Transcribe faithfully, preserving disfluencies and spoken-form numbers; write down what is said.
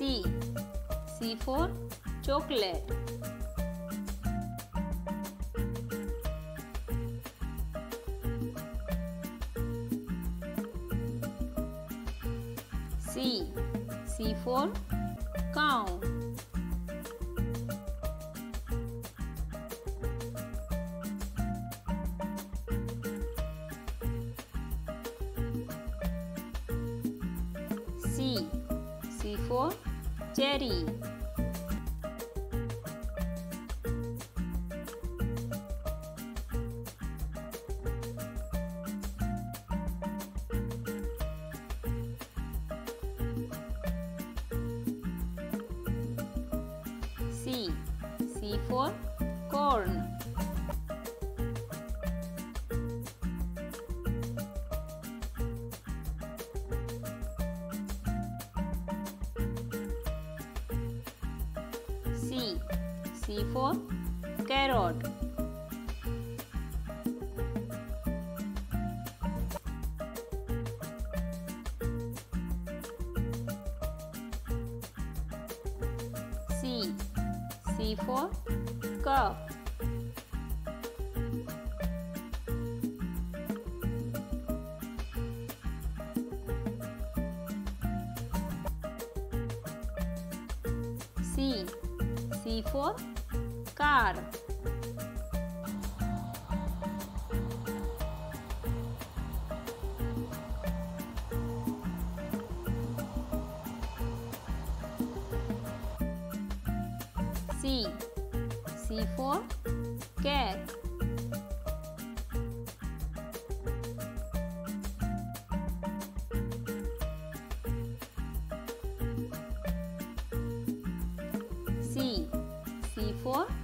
C. C for chocolate. C. C for cow. C. C for cherry. C. C for corn. C. C for carrot. C. C for cup. C. C for car. C. C for cat. C. C for